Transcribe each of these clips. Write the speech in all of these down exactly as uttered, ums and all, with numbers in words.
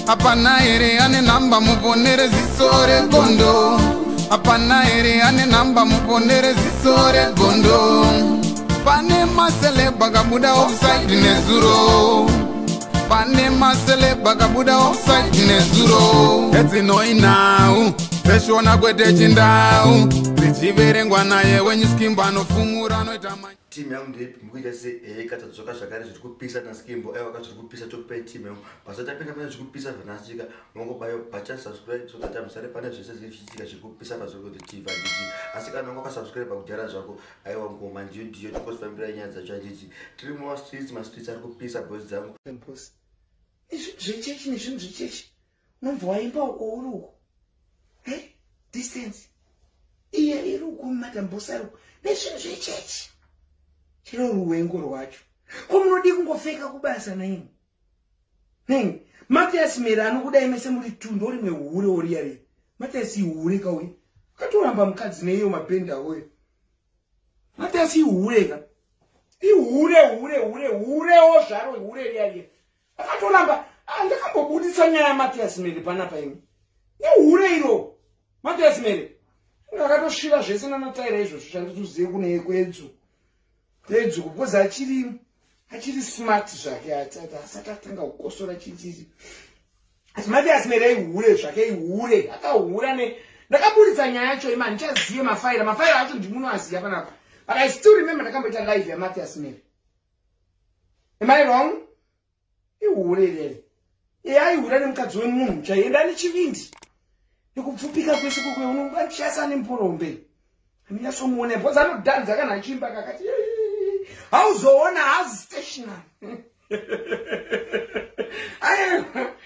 Apana ere ane namba muponere zisore gondo. Apana ere ane namba muponere zisore gondo. Pane masele bagabuda offside nezuro. Pane masele bagabuda offside nezuro. Eti noi now. Peshona kwete chindau. Zichiverengwa naye wenyu skimba nofumura noitama. Team yangu ndipo mkuja se eh kata tsoka shakari zvikupisa na skimbo ewa kata zvikupisa tokupe team yangu pasata pinga pana zvikupisa vanasika mongo bayo bacha subscribe so kata musare pana zvese zvichitika zvikupisa pazoko T V nditi asika nongo ka subscribe pakujara zvako aiwa ngoma ndiyo ndiyo tikosifambira nyaya dzacho nditi three more streets ma streets ari kupisa boys dzangu boss zvichechi nezvinhu zvichechi unomva waimba uko uri uko eh distance iye iri uko madambosaro nezvinhu zvichechi chiro ruwengo rwacho komunodi kungofeka kubasa naini neni Namethias Mhere anokudai mese muri tundo rimwe hure ori yari Namethias hure kauye katoramba mukadzi neiyo mapenda oye Namethias hure ka ihure hure hure hure ozvaro hure riyari akatoramba andakambobudisa nyaya Namethias Mhere panapa imi ihure iro Namethias Mhere akatosvira zvese nanataira izvozvo chanditozive kune kwedzu Dedzu kukoza achiri achiri smart zvake atata asati atanga kukosora chititi. Asi Namethias Mhere ihure zvake ihure akahura ne ndakaburitsa nyaya yacho ima ndichazive mafaira mafaira acho ndimunoaziva panapa. But I still remember ndakamboita live ya Namethias Mhere. Am I wrong? Ihure lele. Iye aihura nemukadzi wemunhu chaienda nechivindi. Nekupfupika kwese kukwe unongachasa nemporombe. Amina somuone bhoza anodhanza kana achimba kakati. Hauzoona hazi stationary. Aye.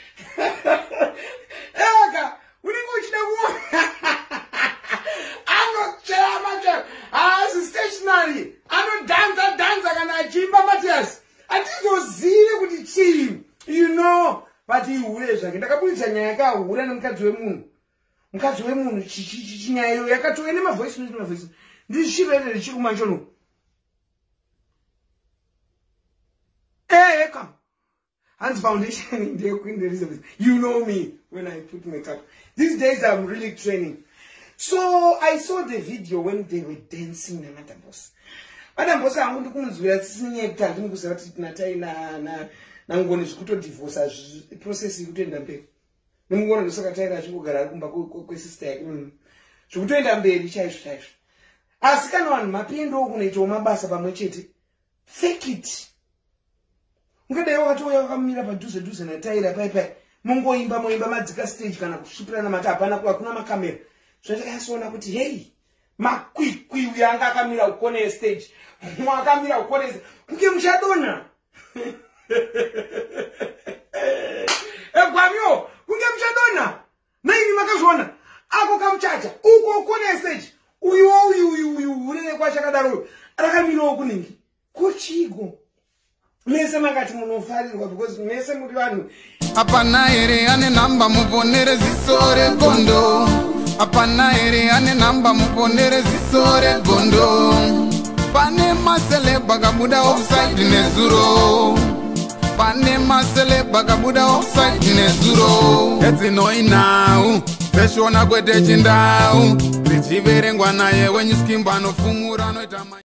Eka, unenge uchida kuona. Anochera macho. Hazi stationary. Anodhanza dhanza kana achimba Namethias. Atizozive kuti chii. You know, but ihure zvake ndakaburitsa nyaya yakahura nemukadzi wemunhu. Mukadzi wemunhu chinyaya iyo yakatouya nemavoice note mavoice. Ndichirere richikumanchono. Hey, come. Hands foundation in the Queen Elizabeth. You know me when I put makeup. These days I'm really training. So I saw the video when they were dancing na Madam Boss. Madam Boss angundi kunzwira tisinye kutandi mukusava kuti natai na na nangone zvikuto divorce process ikutoenda mberi. Nemungona ndosaka taira achingogara kumba kwesister yake. Zvikutoenda mberi chaizvo chaizvo. Asi kana vanhu mapendo okunoitawo mabasa pamwe chete. Fake it. Ngada yo watouya wakamira padhuze dhuze na taira pai pai mongoimba moimba madzika stage kana kusvipirana mata hapana kuva kuna makamera zvatakasiona kuti hey makwikwi uya anga akamira ukone stage mumwe akamira ukone kunge muchadona egwamyo kunge muchadona naini makazviona ako kamuchacha uko ukone stage uyu uyu uyu uyu urene kwachakadaro rakamirawo kuningi kochigo mese makati munofarirwa because mese muri vanhu. Apana ere ane namba muponere zisore gondo. Apana ere ane namba muponere zisore gondo. Pane masele bagabuda offside nezuro. Pane masele bagabuda offside nezuro. Eti noi now. Peshona kwete chindau. Zichiverengwa naye wenyu skimba nofumura noitama.